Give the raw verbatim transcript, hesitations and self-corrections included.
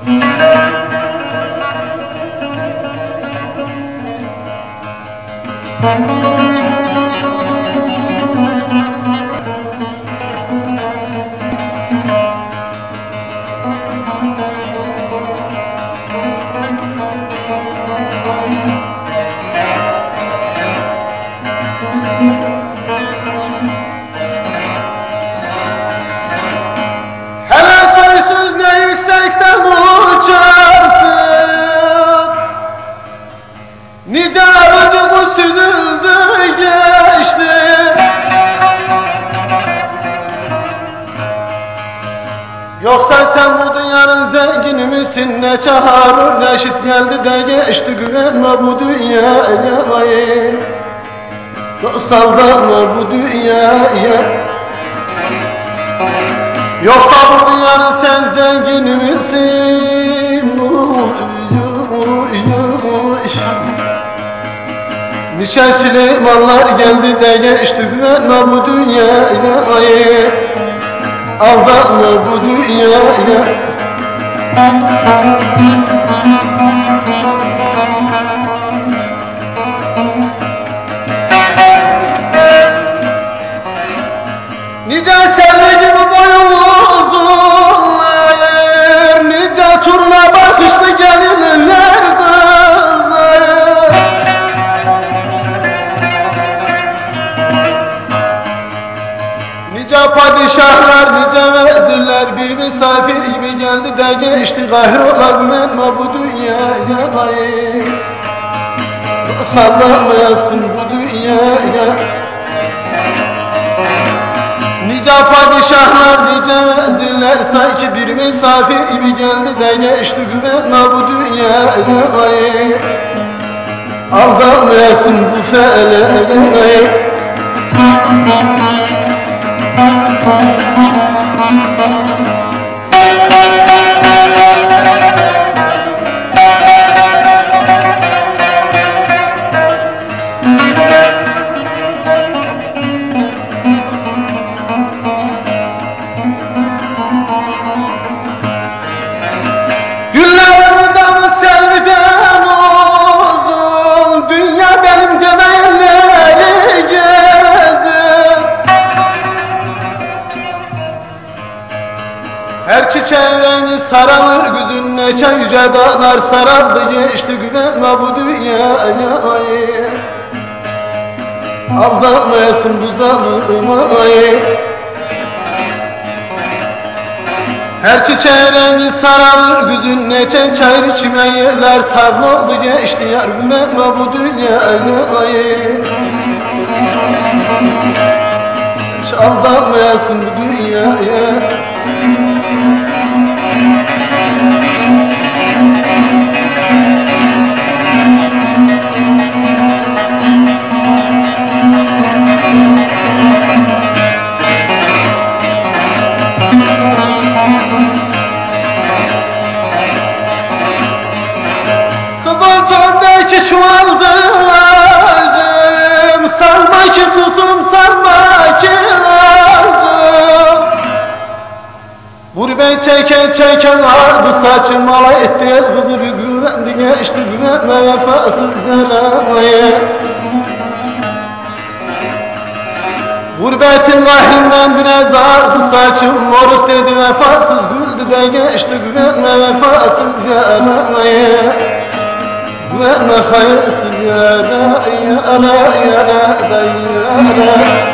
Nice aracımız süzüldü geçti. Yoksa sen bu dünyanın zengini misin? Ne çağırır ne şit geldi de geçti. Güvenme bu dünyaya, dost aldanma bu dünyaya. Yoksa bu dünyanın sen zengini misin? Nice Süleymanlar geldi de geçti. Güvenme bu dünyaya, aldanma bu dünyaya. Nice selvi gibi boyu uzunlar, nice turna bakışlı gelinler kızlar. Nice padişahlar, nice vezirler bir misafir gibi geldi de geçti. Gayrola güvenme bu dünyaya, sallanmayasın bu dünyaya. Nice padişahlar, nice vezirler sanki bir misafir gibi geldi de geçti. Güvenme bu dünyaya, aldanmayasın bu feleğe. Her çiçeğin rengi sararır güzün, neçe yüce dağlar sarardı geçti. Güvenme bu dünyaya, aldanmayasın bu zalıma. Her çiçeğin rengi sararır güzün, neçe çayır çimen yerler tarla oldu geçti yar. Güvenme bu dünyaya, aldanmayasın bu dünyaya. Kızıl tördeki çuvaldı acım, sarma ki susum sarma ki acım. Gurbet çeken çeken vardı saçım, alay etti el kızı bir güvendi geçti. Güvenme vefasız zelaya, gurbetin vahyinden biraz ağırdı saçım. Moruk dedi vefasız güldü de geçti. Güvenme vefasız zelaya, güvenme hayırsız yara, yara, yara, yara.